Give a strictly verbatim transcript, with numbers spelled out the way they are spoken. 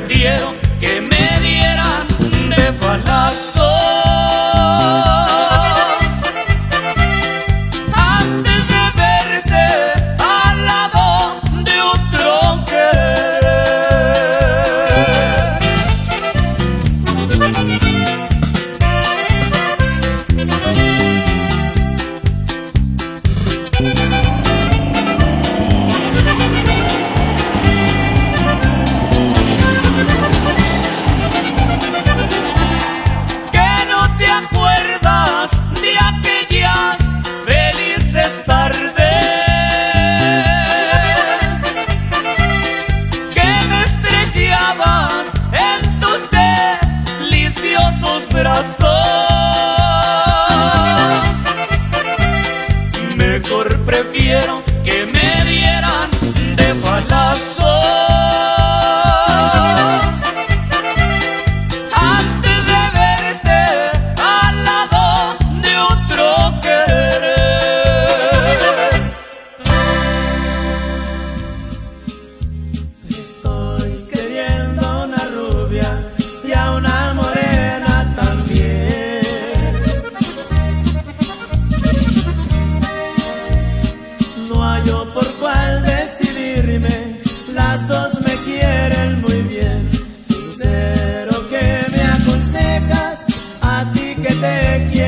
prefiero que me dieran de balazos antes de verte al lado de otro en tus deliciosos brazos. Mejor prefiero que me dieran de balazos antes de verte al lado de otro querer. Estoy queriendo una rubia y a una morena también. No hallo por cuál decidirme, las dos me quieren muy bien. Lucero, ¿qué me aconsejas? A ti que te quiero